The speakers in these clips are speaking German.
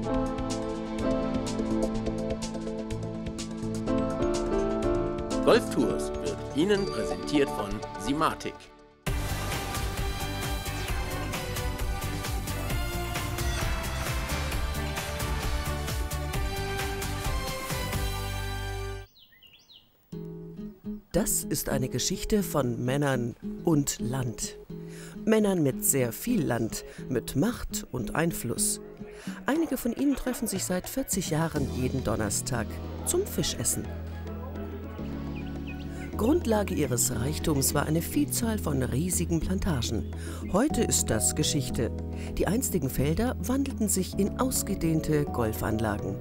Golftours wird Ihnen präsentiert von Simatic. Das ist eine Geschichte von Männern und Land. Männern mit sehr viel Land, mit Macht und Einfluss. Einige von ihnen treffen sich seit 40 Jahren jeden Donnerstag zum Fischessen. Grundlage ihres Reichtums war eine Vielzahl von riesigen Plantagen. Heute ist das Geschichte. Die einstigen Felder wandelten sich in ausgedehnte Golfanlagen.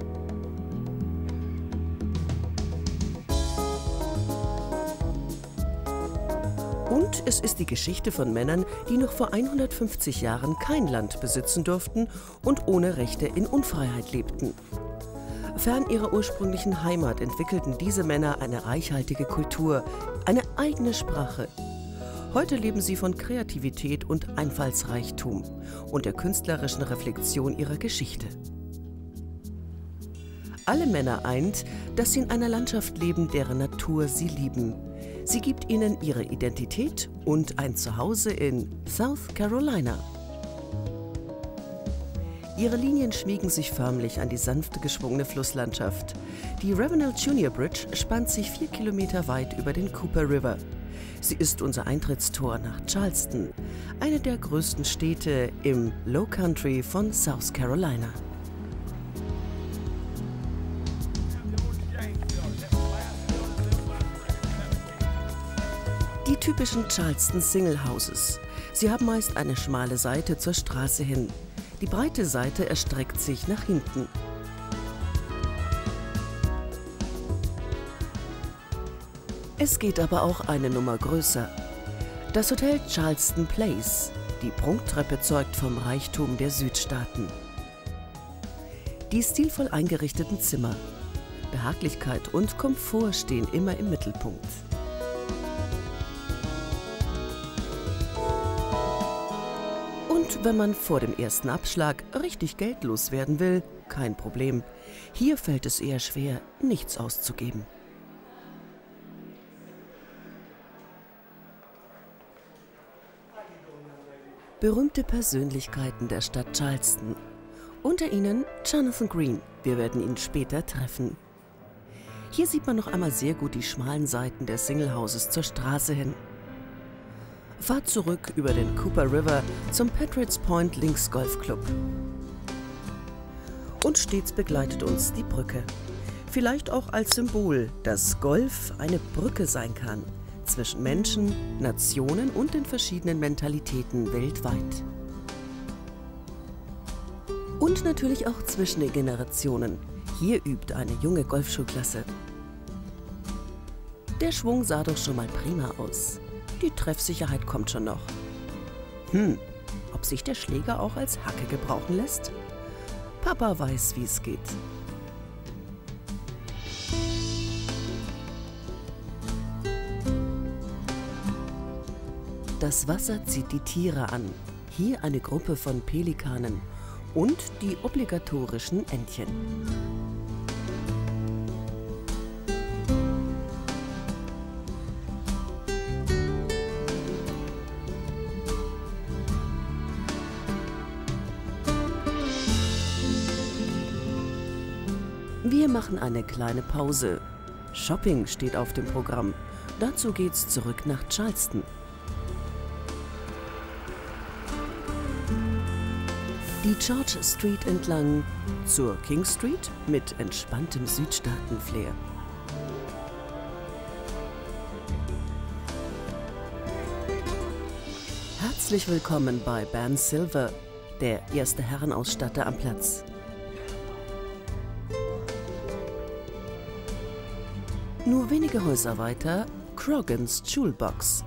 Und es ist die Geschichte von Männern, die noch vor 150 Jahren kein Land besitzen durften und ohne Rechte in Unfreiheit lebten. Fern ihrer ursprünglichen Heimat entwickelten diese Männer eine reichhaltige Kultur, eine eigene Sprache. Heute leben sie von Kreativität und Einfallsreichtum und der künstlerischen Reflexion ihrer Geschichte. Alle Männer eint, dass sie in einer Landschaft leben, deren Natur sie lieben. Sie gibt ihnen ihre Identität und ein Zuhause in South Carolina. Ihre Linien schmiegen sich förmlich an die sanft geschwungene Flusslandschaft. Die Ravenel Junior Bridge spannt sich 4 Kilometer weit über den Cooper River. Sie ist unser Eintrittstor nach Charleston, eine der größten Städte im Low Country von South Carolina. Die typischen Charleston Single Houses. Sie haben meist eine schmale Seite zur Straße hin. Die breite Seite erstreckt sich nach hinten. Es geht aber auch eine Nummer größer. Das Hotel Charleston Place. Die Prunkttreppe zeugt vom Reichtum der Südstaaten. Die stilvoll eingerichteten Zimmer. Behaglichkeit und Komfort stehen immer im Mittelpunkt. Und wenn man vor dem ersten Abschlag richtig geldlos werden will, kein Problem. Hier fällt es eher schwer, nichts auszugeben. Berühmte Persönlichkeiten der Stadt Charleston. Unter ihnen Jonathan Green. Wir werden ihn später treffen. Hier sieht man noch einmal sehr gut die schmalen Seiten der Single Houses zur Straße hin. Fahrt zurück über den Cooper River zum Patriots Point Links Golf Club. Und stets begleitet uns die Brücke. Vielleicht auch als Symbol, dass Golf eine Brücke sein kann zwischen Menschen, Nationen und den verschiedenen Mentalitäten weltweit. Und natürlich auch zwischen den Generationen. Hier übt eine junge Golfschulklasse. Der Schwung sah doch schon mal prima aus. Die Treffsicherheit kommt schon noch. Ob sich der Schläger auch als Hacke gebrauchen lässt? Papa weiß, wie es geht. Das Wasser zieht die Tiere an. Hier eine Gruppe von Pelikanen und die obligatorischen Entchen. Wir machen eine kleine Pause. Shopping steht auf dem Programm. Dazu geht's zurück nach Charleston. Die George Street entlang zur King Street mit entspanntem Südstaaten-Flair. Herzlich willkommen bei Ben Silver, der erste Herrenausstatter am Platz. Nur wenige Häuser weiter, Crogans Jewelbox.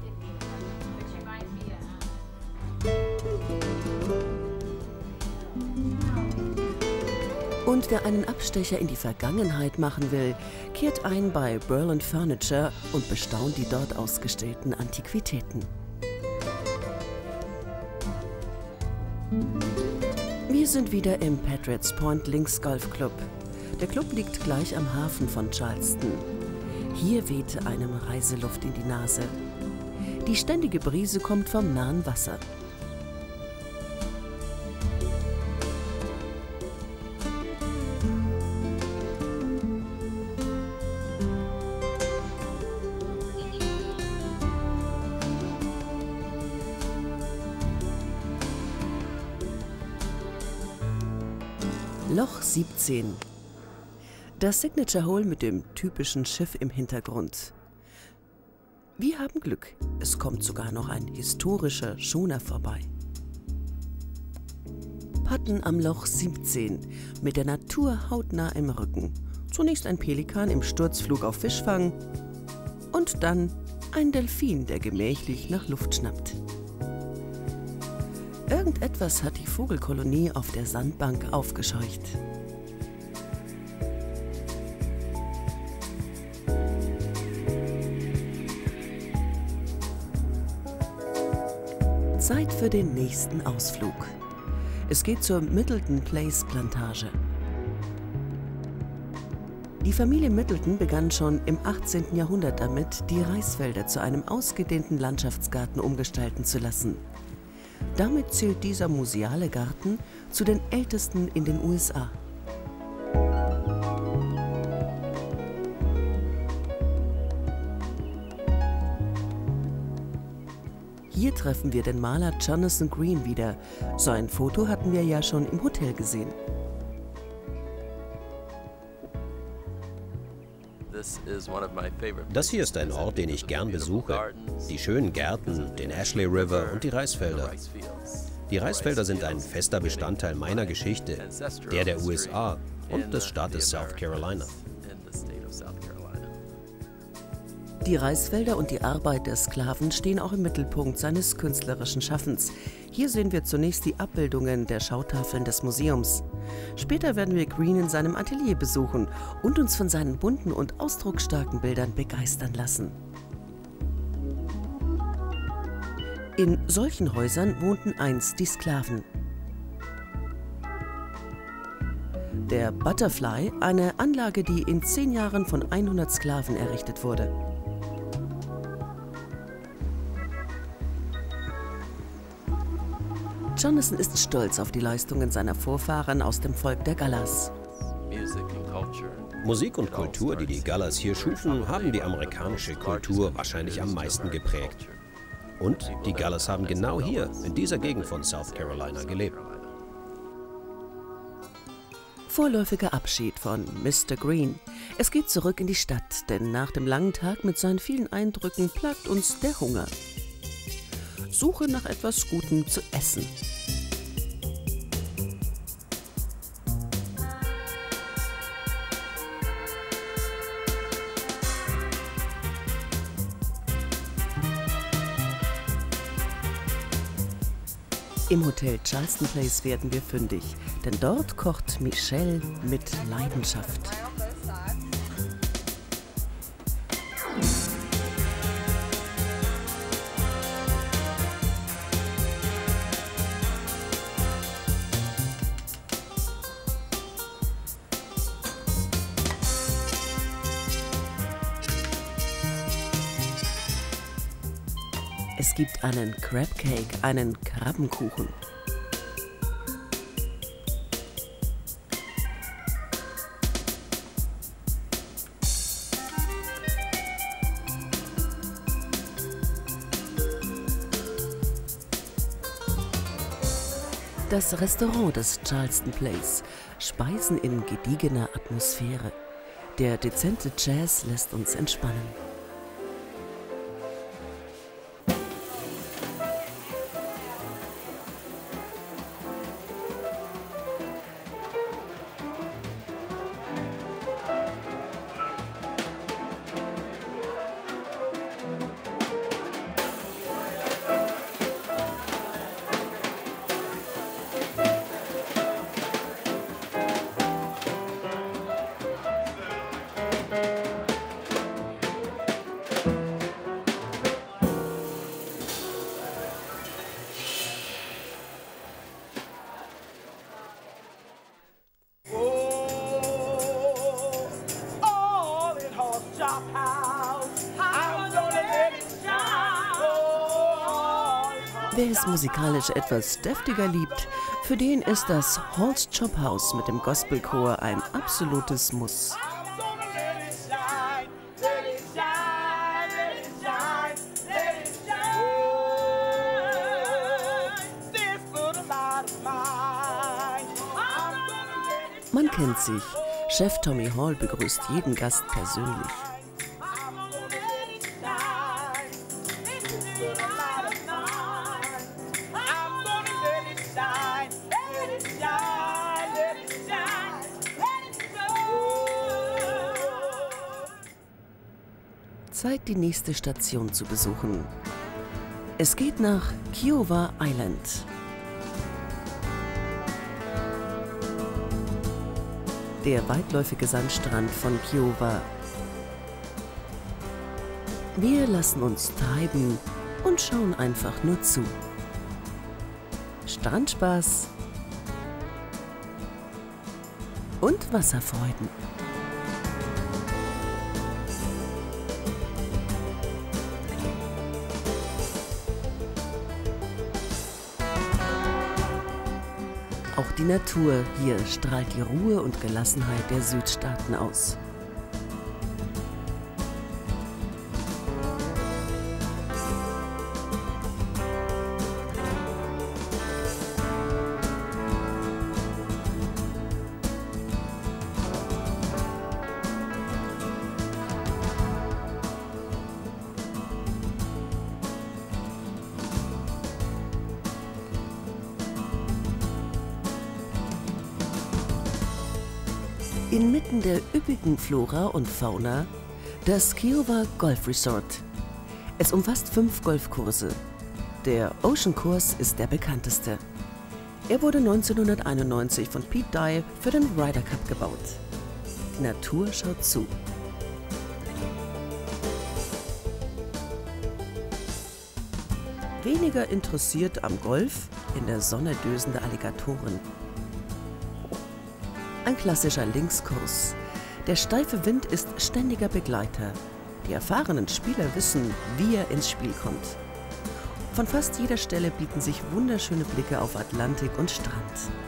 Und wer einen Abstecher in die Vergangenheit machen will, kehrt ein bei Berland Furniture und bestaunt die dort ausgestellten Antiquitäten. Wir Wir sind wieder im Patriots Point Links Golf Club. Der Club liegt gleich am Hafen von Charleston. Hier weht einem Reiseluft in die Nase. Die ständige Brise kommt vom nahen Wasser. Loch 17. Das Signature Hole mit dem typischen Schiff im Hintergrund. Wir haben Glück. Es kommt sogar noch ein historischer Schoner vorbei. Putten am Loch 17. Mit der Natur hautnah im Rücken. Zunächst ein Pelikan im Sturzflug auf Fischfang und dann ein Delfin, der gemächlich nach Luft schnappt. Irgendetwas hat die Vogelkolonie auf der Sandbank aufgescheucht. Zeit für den nächsten Ausflug. Es geht zur Middleton Place Plantage. Die Familie Middleton begann schon im 18. Jahrhundert damit, die Reisfelder zu einem ausgedehnten Landschaftsgarten umgestalten zu lassen. Damit zählt dieser museale Garten zu den ältesten in den USA. Hier treffen wir den Maler Jonathan Green wieder. So ein Foto hatten wir ja schon im Hotel gesehen. Das hier ist ein Ort, den ich gern besuche. Die schönen Gärten, den Ashley River und die Reisfelder. Die Reisfelder sind ein fester Bestandteil meiner Geschichte, der USA und des Staates South Carolina. Die Reisfelder und die Arbeit der Sklaven stehen auch im Mittelpunkt seines künstlerischen Schaffens. Hier sehen wir zunächst die Abbildungen der Schautafeln des Museums. Später werden wir Green in seinem Atelier besuchen und uns von seinen bunten und ausdrucksstarken Bildern begeistern lassen. In solchen Häusern wohnten einst die Sklaven. Der Butterfly, eine Anlage, die in 10 Jahren von 100 Sklaven errichtet wurde. Jonathan ist stolz auf die Leistungen seiner Vorfahren aus dem Volk der Gallas. Musik und Kultur, die die Gallas hier schufen, haben die amerikanische Kultur wahrscheinlich am meisten geprägt. Und die Gallas haben genau hier, in dieser Gegend von South Carolina, gelebt. Vorläufiger Abschied von Mr. Green. Es geht zurück in die Stadt, denn nach dem langen Tag mit seinen vielen Eindrücken plagt uns der Hunger. Suche nach etwas Gutem zu essen. Im Hotel Charleston Place werden wir fündig, denn dort kocht Michelle mit Leidenschaft. Es gibt einen Crab Cake, einen Krabbenkuchen. Das Restaurant des Charleston Place. Speisen in gediegener Atmosphäre. Der dezente Jazz lässt uns entspannen. Wer es musikalisch etwas deftiger liebt, für den ist das Hall's Chop House mit dem Gospelchor ein absolutes Muss. Man kennt sich. Chef Tommy Hall begrüßt jeden Gast persönlich. Zeit, die nächste Station zu besuchen. Es geht nach Kiowa Island. Der weitläufige Sandstrand von Kiowa. Wir lassen uns treiben und schauen einfach nur zu. Strandspaß und Wasserfreuden. Auch die Natur hier strahlt die Ruhe und Gelassenheit der Südstaaten aus. Inmitten der üppigen Flora und Fauna das Kiowa Golf Resort. Es umfasst 5 Golfkurse. Der Ocean-Kurs ist der bekannteste. Er wurde 1991 von Pete Dye für den Ryder Cup gebaut. Die Natur schaut zu. Weniger interessiert am Golf in der Sonne dösende Alligatoren. Ein klassischer Linkskurs. Der steife Wind ist ständiger Begleiter. Die erfahrenen Spieler wissen, wie er ins Spiel kommt. Von fast jeder Stelle bieten sich wunderschöne Blicke auf Atlantik und Strand.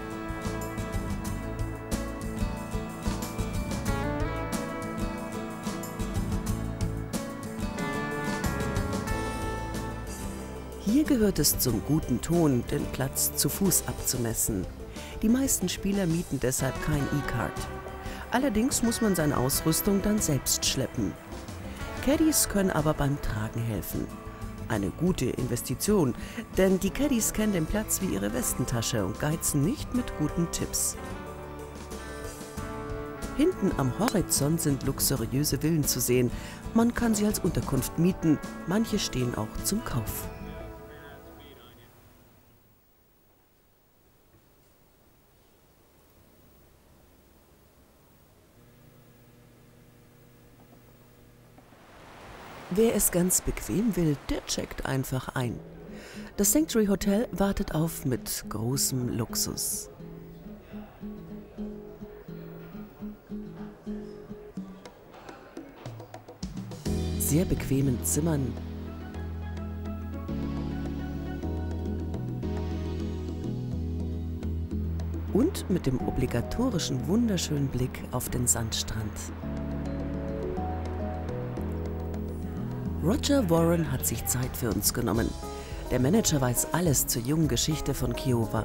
Hier gehört es zum guten Ton, den Platz zu Fuß abzumessen. Die meisten Spieler mieten deshalb kein E-Card. Allerdings muss man seine Ausrüstung dann selbst schleppen. Caddies können aber beim Tragen helfen. Eine gute Investition, denn die Caddies kennen den Platz wie ihre Westentasche und geizen nicht mit guten Tipps. Hinten am Horizont sind luxuriöse Villen zu sehen. Man kann sie als Unterkunft mieten, manche stehen auch zum Kauf. Wer es ganz bequem will, der checkt einfach ein. Das Sanctuary Hotel wartet auf mit großem Luxus. Sehr bequemen Zimmern. Und mit dem obligatorischen wunderschönen Blick auf den Sandstrand. Roger Warren hat sich Zeit für uns genommen. Der Manager weiß alles zur jungen Geschichte von Kiowa.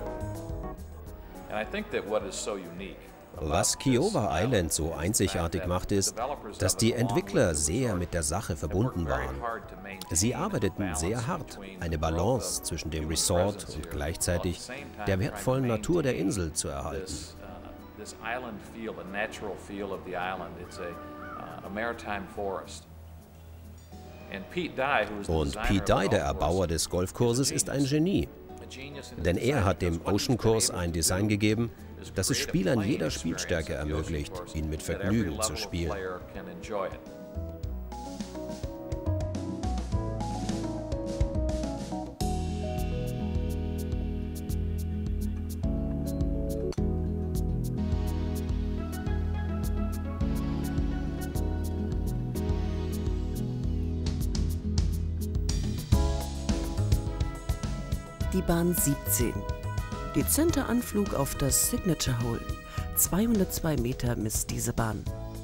Was Kiowa Island so einzigartig macht, ist, dass die Entwickler sehr mit der Sache verbunden waren. Sie arbeiteten sehr hart, eine Balance zwischen dem Resort und gleichzeitig der wertvollen Natur der Insel zu erhalten. Und Pete Dye, der Erbauer des Golfkurses, ist ein Genie. Denn er hat dem Ocean-Kurs ein Design gegeben, das es Spielern jeder Spielstärke ermöglicht, ihn mit Vergnügen zu spielen. die Bahn 17. Dezenter Anflug auf das Signature Hole. 202 Meter misst diese Bahn.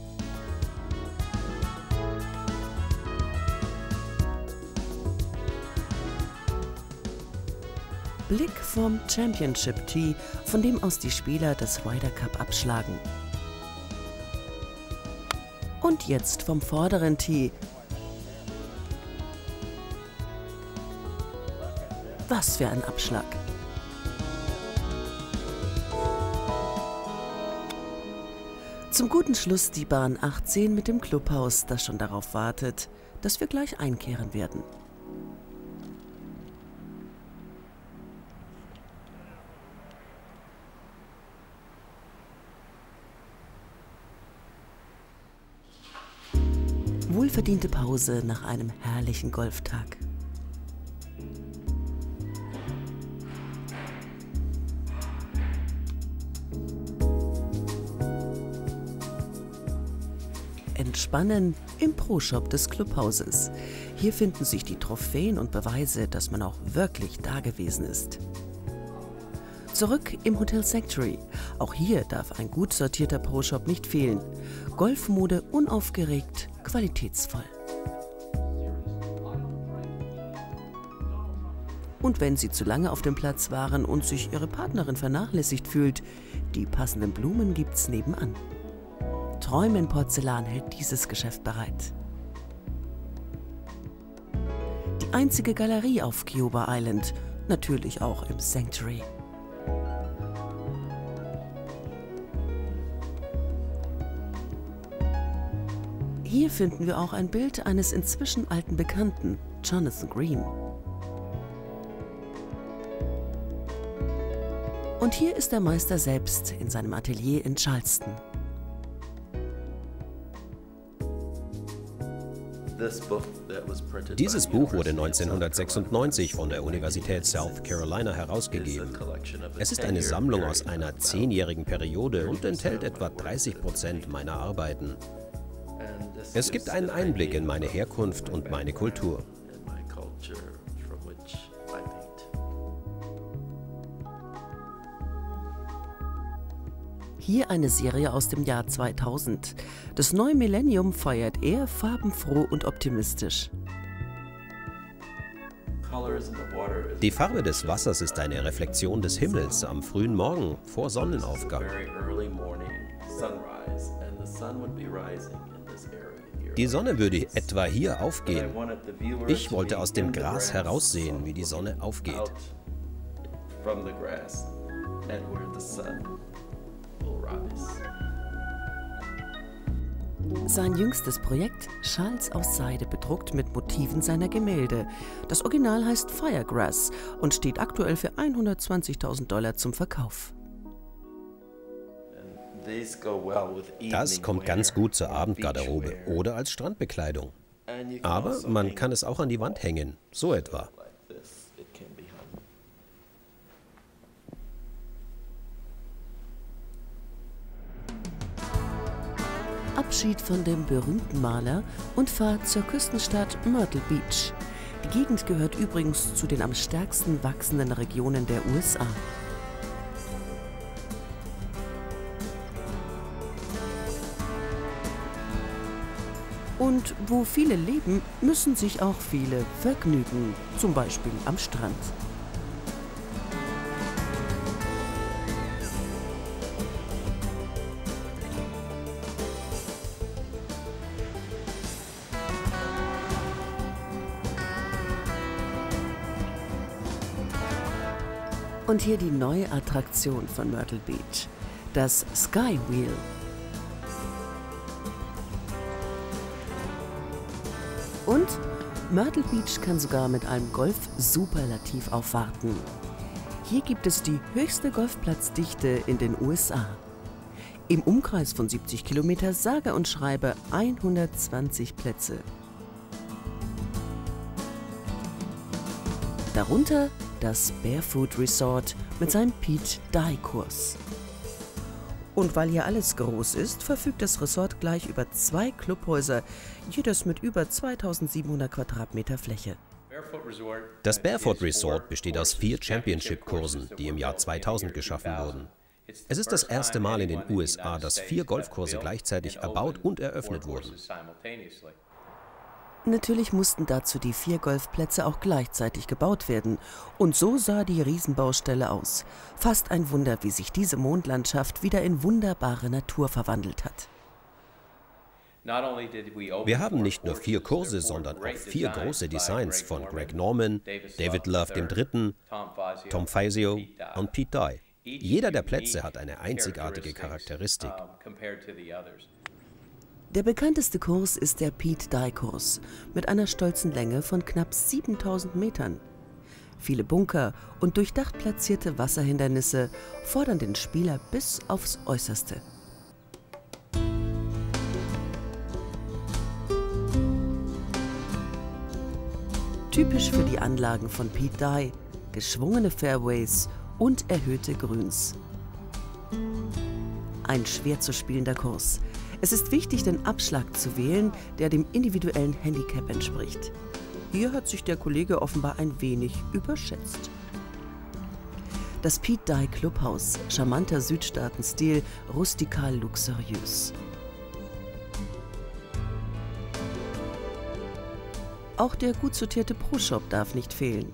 Blick vom Championship Tee, von dem aus die Spieler das Ryder Cup abschlagen. Und jetzt vom vorderen Tee. Was für ein Abschlag! Zum guten Schluss die Bahn 18 mit dem Clubhaus, das schon darauf wartet, dass wir gleich einkehren werden. Wohlverdiente Pause nach einem herrlichen Golftag. Entspannen im Pro-Shop des Clubhauses. Hier finden sich die Trophäen und Beweise, dass man auch wirklich da gewesen ist. Zurück im Hotel Sanctuary. Auch hier darf ein gut sortierter Pro-Shop nicht fehlen. Golfmode unaufgeregt, qualitätsvoll. Und wenn Sie zu lange auf dem Platz waren und sich Ihre Partnerin vernachlässigt fühlt, die passenden Blumen gibt's nebenan. Träume in Porzellan hält dieses Geschäft bereit. Die einzige Galerie auf Cuba Island, natürlich auch im Sanctuary. Hier finden wir auch ein Bild eines inzwischen alten Bekannten, Jonathan Green. Und hier ist der Meister selbst in seinem Atelier in Charleston. Dieses Buch wurde 1996 von der Universität South Carolina herausgegeben. Es ist eine Sammlung aus einer 10-jährigen Periode und enthält etwa 30% meiner Arbeiten. Es gibt einen Einblick in meine Herkunft und meine Kultur. Hier eine Serie aus dem Jahr 2000. Das neue Millennium feiert er farbenfroh und optimistisch. Die Farbe des Wassers ist eine Reflexion des Himmels am frühen Morgen vor Sonnenaufgang. Die Sonne würde etwa hier aufgehen. Ich wollte aus dem Gras heraussehen, wie die Sonne aufgeht. Sein jüngstes Projekt, Schals aus Seide, bedruckt mit Motiven seiner Gemälde. Das Original heißt Firegrass und steht aktuell für $120.000 zum Verkauf. Das kommt ganz gut zur Abendgarderobe oder als Strandbekleidung. Aber man kann es auch an die Wand hängen, so etwa. Abschied von dem berühmten Maler und Fahrt zur Küstenstadt Myrtle Beach. Die Gegend gehört übrigens zu den am stärksten wachsenden Regionen der USA. Und wo viele leben, müssen sich auch viele vergnügen, zum Beispiel am Strand. Und hier die neue Attraktion von Myrtle Beach, das Sky Wheel. Und Myrtle Beach kann sogar mit einem Golf-Superlativ aufwarten. Hier gibt es die höchste Golfplatzdichte in den USA. Im Umkreis von 70 Kilometer sage und schreibe 120 Plätze. Darunter das Barefoot Resort mit seinem Pete-Dye-Kurs. Und weil hier alles groß ist, verfügt das Resort gleich über 2 Clubhäuser, jedes mit über 2700 Quadratmeter Fläche. Das Barefoot Resort besteht aus 4 Championship-Kursen, die im Jahr 2000 geschaffen wurden. Es ist das erste Mal in den USA, dass 4 Golfkurse gleichzeitig erbaut und eröffnet wurden. Natürlich mussten dazu die 4 Golfplätze auch gleichzeitig gebaut werden. Und so sah die Riesenbaustelle aus. Fast ein Wunder, wie sich diese Mondlandschaft wieder in wunderbare Natur verwandelt hat. Wir haben nicht nur 4 Kurse, sondern auch 4 große Designs von Greg Norman, David Love III., Tom Fazio und Pete Dye. Jeder der Plätze hat eine einzigartige Charakteristik. Der bekannteste Kurs ist der Pete Dye-Kurs mit einer stolzen Länge von knapp 7000 Metern. Viele Bunker und durchdacht platzierte Wasserhindernisse fordern den Spieler bis aufs Äußerste. Typisch für die Anlagen von Pete Dye: geschwungene Fairways und erhöhte Grüns. Ein schwer zu spielender Kurs. Es ist wichtig, den Abschlag zu wählen, der dem individuellen Handicap entspricht. Hier hat sich der Kollege offenbar ein wenig überschätzt. Das Pete Dye Clubhaus, charmanter Südstaatenstil, rustikal luxuriös. Auch der gut sortierte Pro-Shop darf nicht fehlen.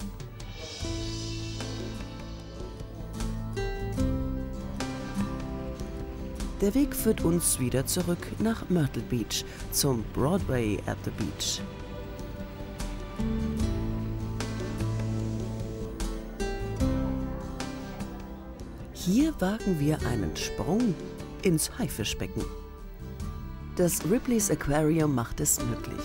Der Weg führt uns wieder zurück nach Myrtle Beach, zum Broadway at the Beach. Hier wagen wir einen Sprung ins Haifischbecken. Das Ripley's Aquarium macht es möglich.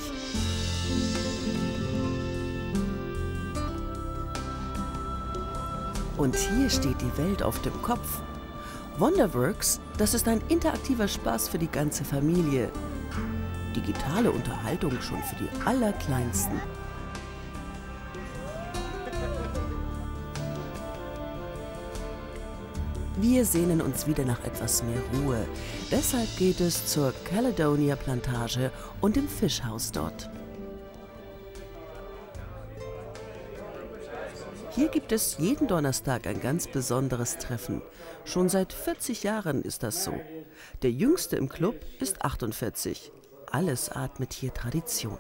Und hier steht die Welt auf dem Kopf. Wonderworks, das ist ein interaktiver Spaß für die ganze Familie. Digitale Unterhaltung schon für die Allerkleinsten. Wir sehnen uns wieder nach etwas mehr Ruhe. Deshalb geht es zur Caledonia Plantage und dem Fischhaus dort. Hier gibt es jeden Donnerstag ein ganz besonderes Treffen. Schon seit 40 Jahren ist das so. Der Jüngste im Club ist 48. Alles atmet hier Tradition.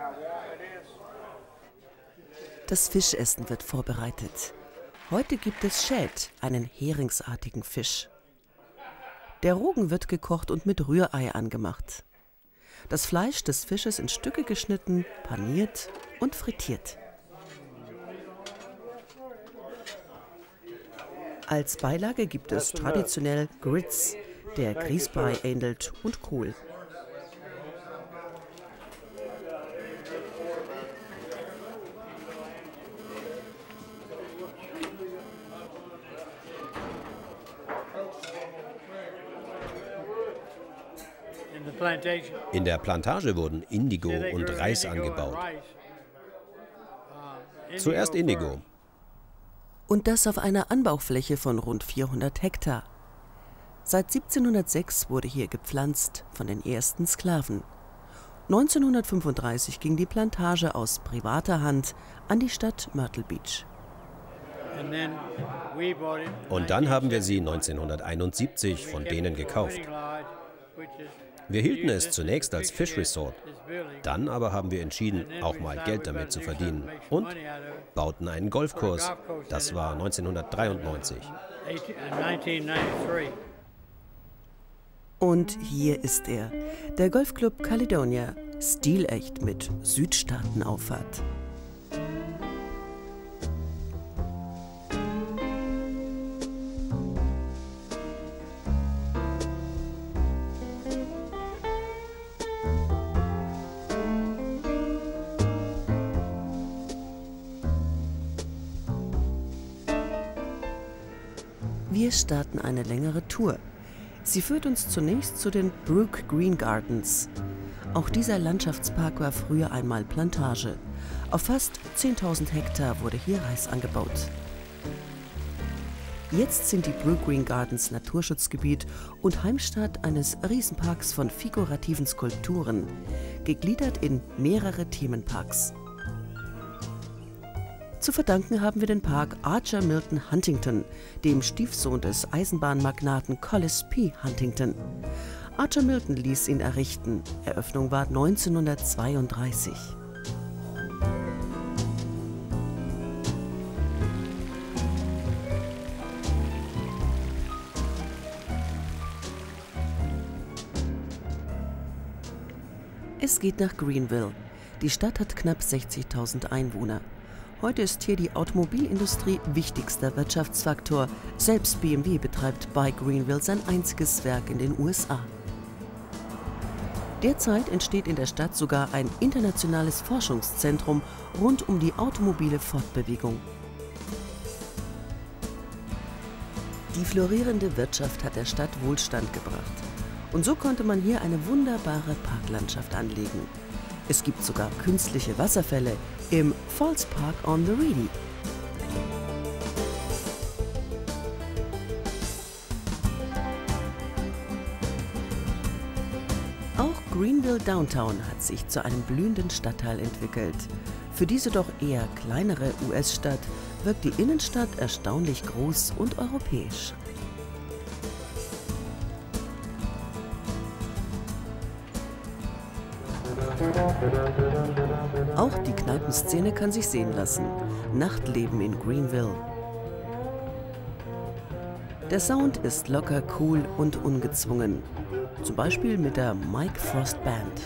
Das Fischessen wird vorbereitet. Heute gibt es Shad, einen heringsartigen Fisch. Der Rogen wird gekocht und mit Rührei angemacht. Das Fleisch des Fisches in Stücke geschnitten, paniert und frittiert. Als Beilage gibt es traditionell Grits, der Grießbrei ähnelt, und Kohl. In der Plantage wurden Indigo und Reis angebaut. Zuerst Indigo. Und das auf einer Anbaufläche von rund 400 Hektar. Seit 1706 wurde hier gepflanzt von den ersten Sklaven. 1935 ging die Plantage aus privater Hand an die Stadt Myrtle Beach. Und dann haben wir sie 1971 von denen gekauft. Wir hielten es zunächst als Fischresort. Dann aber haben wir entschieden, auch mal Geld damit zu verdienen und bauten einen Golfkurs. Das war 1993. Und hier ist er, der Golfclub Caledonia, stilecht mit Südstaatenauffahrt. Wir starten eine längere Tour. Sie führt uns zunächst zu den Brook Green Gardens. Auch dieser Landschaftspark war früher einmal Plantage. Auf fast 10.000 Hektar wurde hier Reis angebaut. Jetzt sind die Brook Green Gardens Naturschutzgebiet und Heimstatt eines Riesenparks von figurativen Skulpturen, gegliedert in mehrere Themenparks. Zu verdanken haben wir den Park Archer Milton Huntington, dem Stiefsohn des Eisenbahnmagnaten Collis P. Huntington. Archer Milton ließ ihn errichten. Eröffnung war 1932. Es geht nach Greenville. Die Stadt hat knapp 60.000 Einwohner. Heute ist hier die Automobilindustrie wichtigster Wirtschaftsfaktor. Selbst BMW betreibt bei Greenville sein einziges Werk in den USA. Derzeit entsteht in der Stadt sogar ein internationales Forschungszentrum rund um die automobile Fortbewegung. Die florierende Wirtschaft hat der Stadt Wohlstand gebracht. Und so konnte man hier eine wunderbare Parklandschaft anlegen. Es gibt sogar künstliche Wasserfälle im Falls Park on the Reedy. Auch Greenville Downtown hat sich zu einem blühenden Stadtteil entwickelt. Für diese doch eher kleinere US-Stadt wirkt die Innenstadt erstaunlich groß und europäisch. Auch die Kneipenszene kann sich sehen lassen. Nachtleben in Greenville. Der Sound ist locker, cool und ungezwungen. Zum Beispiel mit der Mike Frost Band.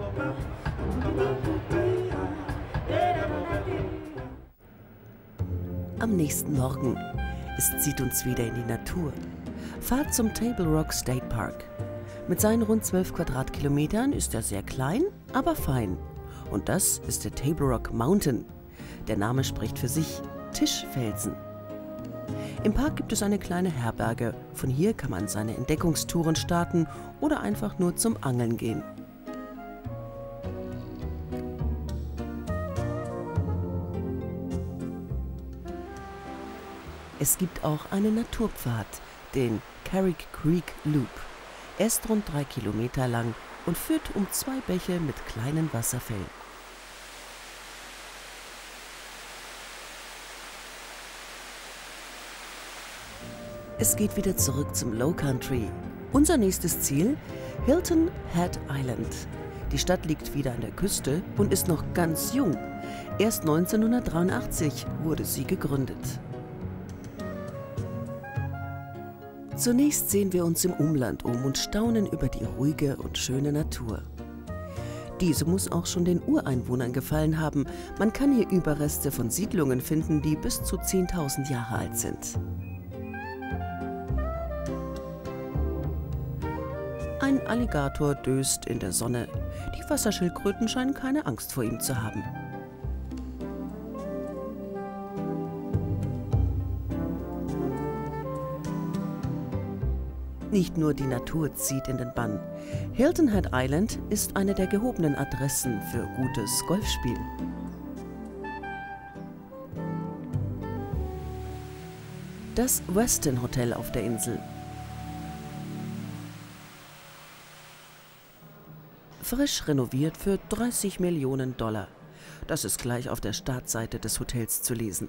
Am nächsten Morgen. Es zieht uns wieder in die Natur. Fahrt zum Table Rock State Park. Mit seinen rund 12 Quadratkilometern ist er sehr klein, aber fein. Und das ist der Table Rock Mountain. Der Name spricht für sich: Tischfelsen. Im Park gibt es eine kleine Herberge. Von hier kann man seine Entdeckungstouren starten oder einfach nur zum Angeln gehen. Es gibt auch einen Naturpfad, den Carrick Creek Loop. Er ist rund 3 Kilometer lang und führt um 2 Bäche mit kleinen Wasserfällen. Es geht wieder zurück zum Low Country. Unser nächstes Ziel: Hilton Head Island. Die Stadt liegt wieder an der Küste und ist noch ganz jung. Erst 1983 wurde sie gegründet. Zunächst sehen wir uns im Umland um und staunen über die ruhige und schöne Natur. Diese muss auch schon den Ureinwohnern gefallen haben. Man kann hier Überreste von Siedlungen finden, die bis zu 10.000 Jahre alt sind. Ein Alligator döst in der Sonne. Die Wasserschildkröten scheinen keine Angst vor ihm zu haben. Nicht nur die Natur zieht in den Bann. Hilton Head Island ist eine der gehobenen Adressen für gutes Golfspielen. Das Westin Hotel auf der Insel. Frisch renoviert für $30 Millionen. Das ist gleich auf der Startseite des Hotels zu lesen.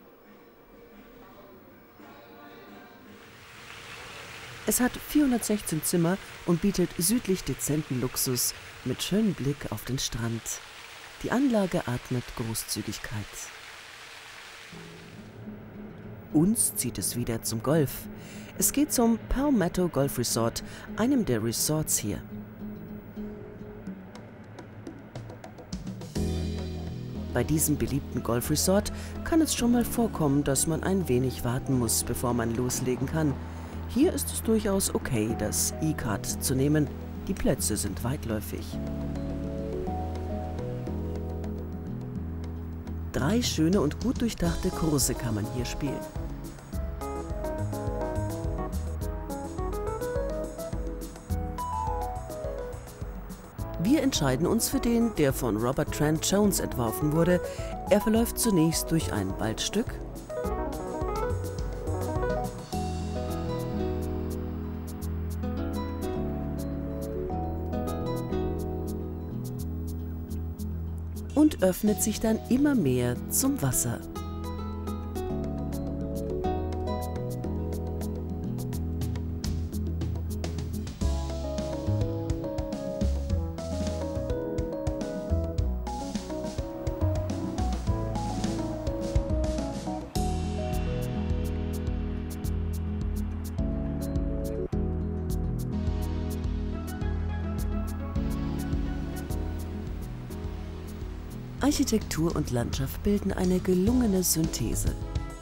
Es hat 416 Zimmer und bietet südlich dezenten Luxus mit schönem Blick auf den Strand. Die Anlage atmet Großzügigkeit. Uns zieht es wieder zum Golf. Es geht zum Palmetto Golf Resort, einem der Resorts hier. Bei diesem beliebten Golfresort kann es schon mal vorkommen, dass man ein wenig warten muss, bevor man loslegen kann. Hier ist es durchaus okay, das E-Card zu nehmen. Die Plätze sind weitläufig. 3 schöne und gut durchdachte Kurse kann man hier spielen. Wir entscheiden uns für den, der von Robert Trent Jones entworfen wurde. Er verläuft zunächst durch ein Waldstück, und öffnet sich dann immer mehr zum Wasser. Architektur und Landschaft bilden eine gelungene Synthese.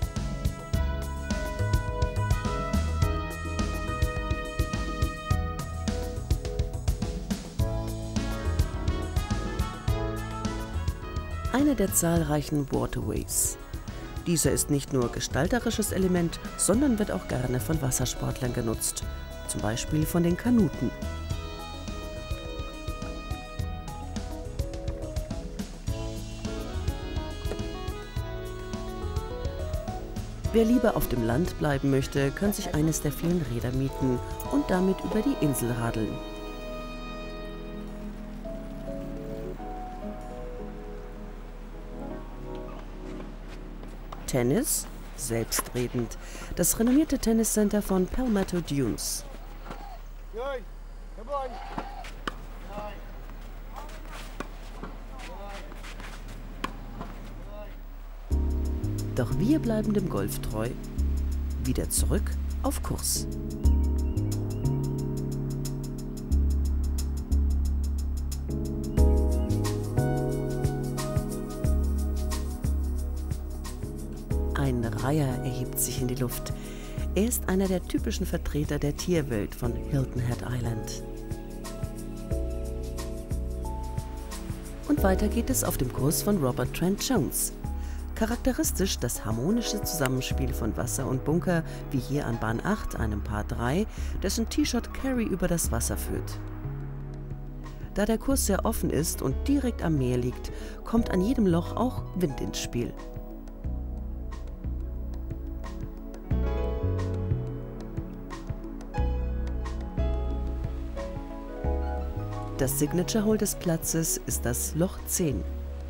Einer der zahlreichen Waterways. Dieser ist nicht nur gestalterisches Element, sondern wird auch gerne von Wassersportlern genutzt, zum Beispiel von den Kanuten. Wer lieber auf dem Land bleiben möchte, kann sich eines der vielen Räder mieten und damit über die Insel radeln. Tennis? Selbstredend. Das renommierte Tenniscenter von Palmetto Dunes. Doch wir bleiben dem Golf treu. Wieder zurück auf Kurs. Ein Reiher erhebt sich in die Luft. Er ist einer der typischen Vertreter der Tierwelt von Hilton Head Island. Und weiter geht es auf dem Kurs von Robert Trent Jones. Charakteristisch das harmonische Zusammenspiel von Wasser und Bunker, wie hier an Bahn 8, einem Par 3, dessen T-Shot Carry über das Wasser führt. Da der Kurs sehr offen ist und direkt am Meer liegt, kommt an jedem Loch auch Wind ins Spiel. Das Signature Hole des Platzes ist das Loch 10.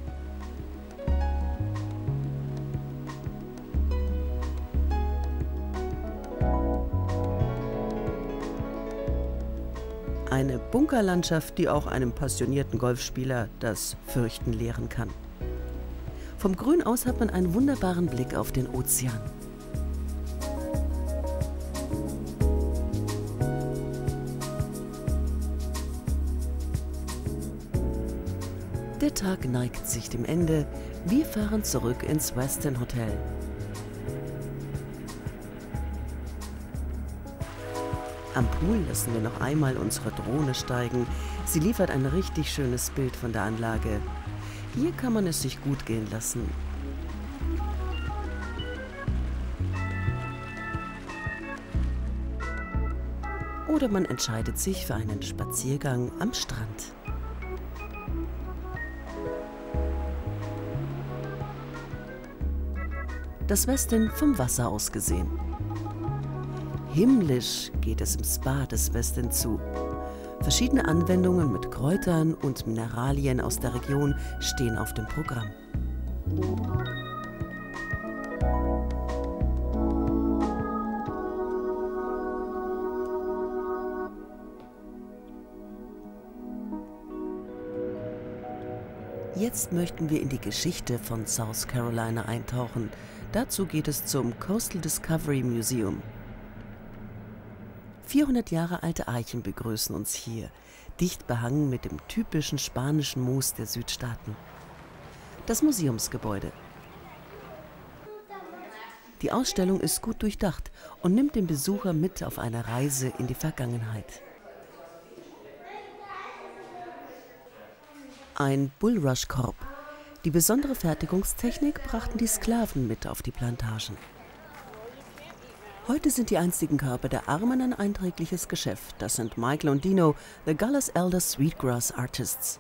Eine Bunkerlandschaft, die auch einem passionierten Golfspieler das Fürchten lehren kann. Vom Grün aus hat man einen wunderbaren Blick auf den Ozean. Der Tag neigt sich dem Ende. Wir fahren zurück ins Westin Hotel. Am Pool lassen wir noch einmal unsere Drohne steigen. Sie liefert ein richtig schönes Bild von der Anlage. Hier kann man es sich gut gehen lassen. Oder man entscheidet sich für einen Spaziergang am Strand. Das Westin vom Wasser aus gesehen. Himmlisch geht es im Spa des Westin zu. Verschiedene Anwendungen mit Kräutern und Mineralien aus der Region stehen auf dem Programm. Jetzt möchten wir in die Geschichte von South Carolina eintauchen. Dazu geht es zum Coastal Discovery Museum. 400 Jahre alte Eichen begrüßen uns hier, dicht behangen mit dem typischen spanischen Moos der Südstaaten. Das Museumsgebäude. Die Ausstellung ist gut durchdacht und nimmt den Besucher mit auf eine Reise in die Vergangenheit. Ein Bulrush-Korb. Die besondere Fertigungstechnik brachten die Sklaven mit auf die Plantagen. Heute sind die einstigen Körbe der Armen ein einträgliches Geschäft. Das sind Michael und Dino, the Gullas Elder Sweetgrass Artists.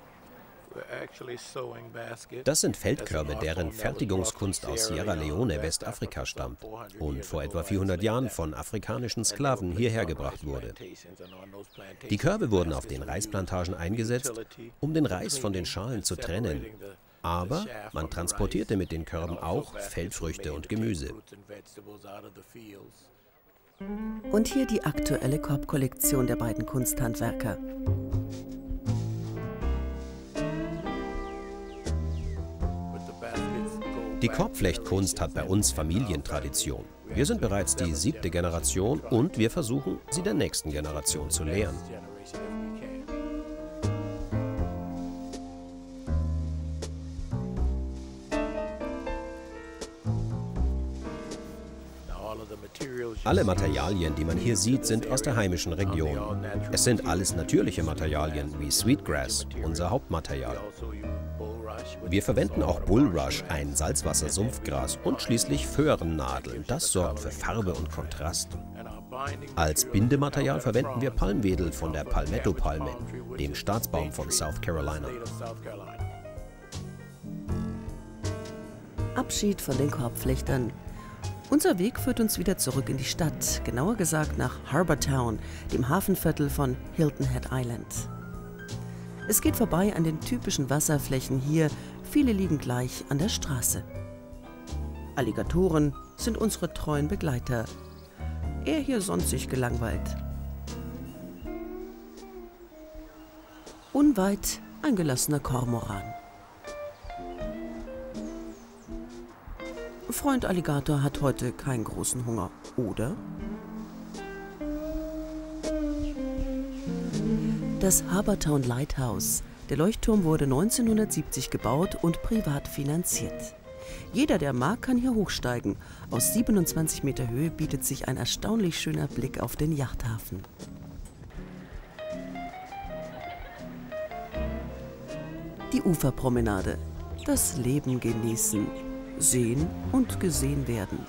Das sind Feldkörbe, deren Fertigungskunst aus Sierra Leone, Westafrika stammt und vor etwa 400 Jahren von afrikanischen Sklaven hierher gebracht wurde. Die Körbe wurden auf den Reisplantagen eingesetzt, um den Reis von den Schalen zu trennen. Aber man transportierte mit den Körben auch Feldfrüchte und Gemüse. Und hier die aktuelle Korbkollektion der beiden Kunsthandwerker. Die Korbflechtkunst hat bei uns Familientradition. Wir sind bereits die 7. Generation und wir versuchen, sie der nächsten Generation zu lehren. Alle Materialien, die man hier sieht, sind aus der heimischen Region. Es sind alles natürliche Materialien wie Sweetgrass, unser Hauptmaterial. Wir verwenden auch Bulrush, ein Salzwasser-Sumpfgras, und schließlich Föhrennadeln. Das sorgt für Farbe und Kontrast. Als Bindematerial verwenden wir Palmwedel von der Palmetto-Palme, dem Staatsbaum von South Carolina. Abschied von den Korbflechtern. Unser Weg führt uns wieder zurück in die Stadt, genauer gesagt nach Harbour Town, dem Hafenviertel von Hilton Head Island. Es geht vorbei an den typischen Wasserflächen hier, viele liegen gleich an der Straße. Alligatoren sind unsere treuen Begleiter. Er hier sonst sich gelangweilt. Unweit ein gelassener Kormoran. Freund Alligator hat heute keinen großen Hunger, oder? Das Harbour Town Lighthouse. Der Leuchtturm wurde 1970 gebaut und privat finanziert. Jeder, der mag, kann hier hochsteigen. Aus 27 Meter Höhe bietet sich ein erstaunlich schöner Blick auf den Yachthafen. Die Uferpromenade. Das Leben genießen. Sehen und gesehen werden.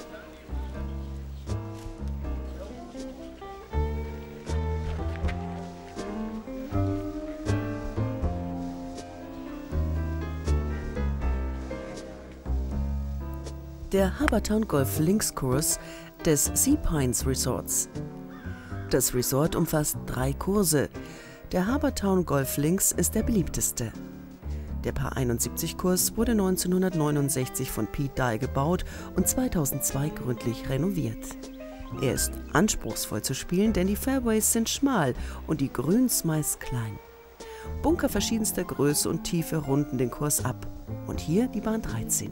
Der Harbour Town Golf Links Kurs des Sea Pines Resorts. Das Resort umfasst 3 Kurse. Der Harbour Town Golf Links ist der beliebteste. Der Par 71-Kurs wurde 1969 von Pete Dye gebaut und 2002 gründlich renoviert. Er ist anspruchsvoll zu spielen, denn die Fairways sind schmal und die Grüns meist klein. Bunker verschiedenster Größe und Tiefe runden den Kurs ab. Und hier die Bahn 13.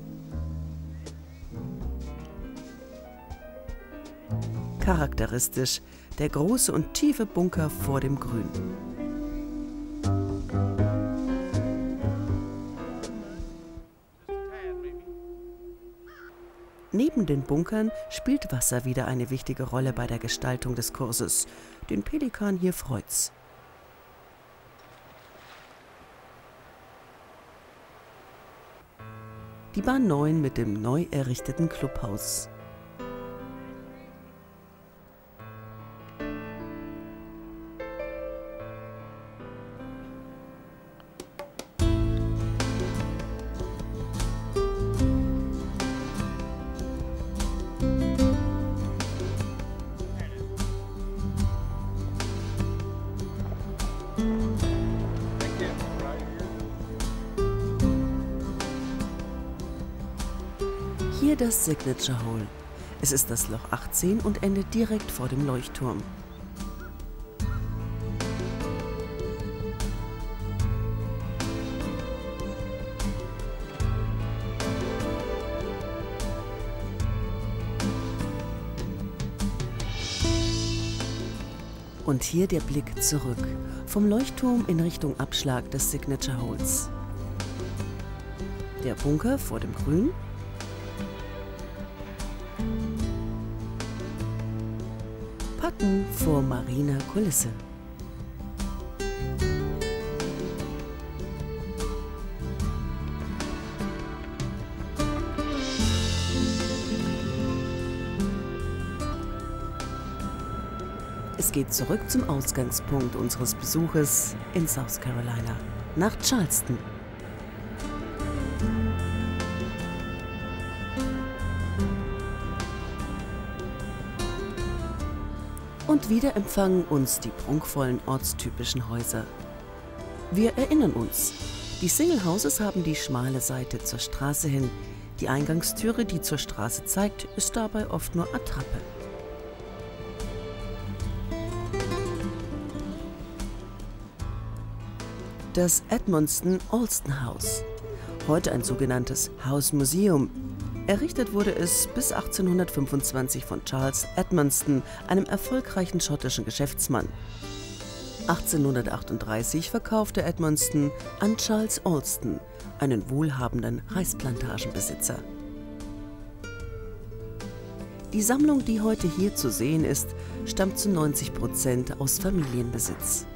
Charakteristisch der große und tiefe Bunker vor dem Grün. Neben den Bunkern spielt Wasser wieder eine wichtige Rolle bei der Gestaltung des Kurses. Den Pelikan hier freut's. Die Bahn 9 mit dem neu errichteten Clubhaus. Hier das Signature Hole. Es ist das Loch 18 und endet direkt vor dem Leuchtturm. Und hier der Blick zurück, vom Leuchtturm in Richtung Abschlag des Signature Holes. Der Bunker vor dem Grün. Patten vor mariner Kulisse. Es geht zurück zum Ausgangspunkt unseres Besuches in South Carolina, nach Charleston. Und wieder empfangen uns die prunkvollen ortstypischen Häuser. Wir erinnern uns, die Single Houses haben die schmale Seite zur Straße hin. Die Eingangstüre, die zur Straße zeigt, ist dabei oft nur Attrappe. Das Edmundston Alston House, heute ein sogenanntes House Museum. Errichtet wurde es bis 1825 von Charles Edmundston, einem erfolgreichen schottischen Geschäftsmann. 1838 verkaufte Edmundston an Charles Alston, einen wohlhabenden Reisplantagenbesitzer. Die Sammlung, die heute hier zu sehen ist, stammt zu 90% aus Familienbesitz.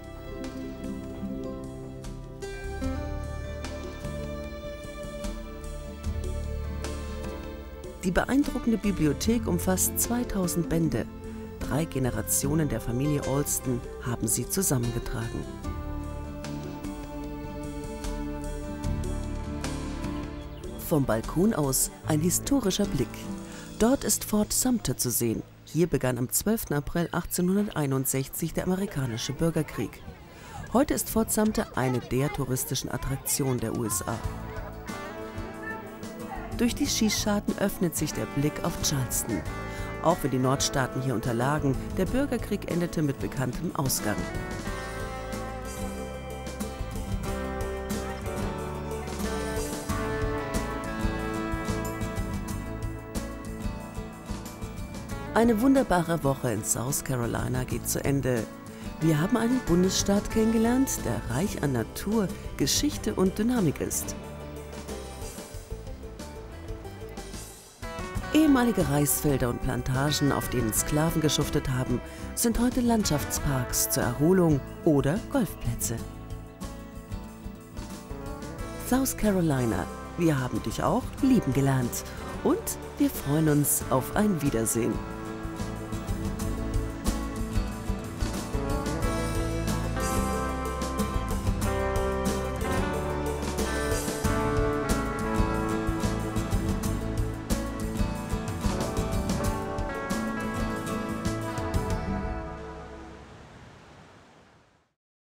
Die beeindruckende Bibliothek umfasst 2000 Bände. 3 Generationen der Familie Alston haben sie zusammengetragen. Vom Balkon aus ein historischer Blick. Dort ist Fort Sumter zu sehen. Hier begann am 12. April 1861 der amerikanische Bürgerkrieg. Heute ist Fort Sumter eine der touristischen Attraktionen der USA. Durch die Schießscharten öffnet sich der Blick auf Charleston. Auch wenn die Nordstaaten hier unterlagen, der Bürgerkrieg endete mit bekanntem Ausgang. Eine wunderbare Woche in South Carolina geht zu Ende. Wir haben einen Bundesstaat kennengelernt, der reich an Natur, Geschichte und Dynamik ist. Ehemalige Reisfelder und Plantagen, auf denen Sklaven geschuftet haben, sind heute Landschaftsparks zur Erholung oder Golfplätze. South Carolina, wir haben dich auch lieben gelernt und wir freuen uns auf ein Wiedersehen.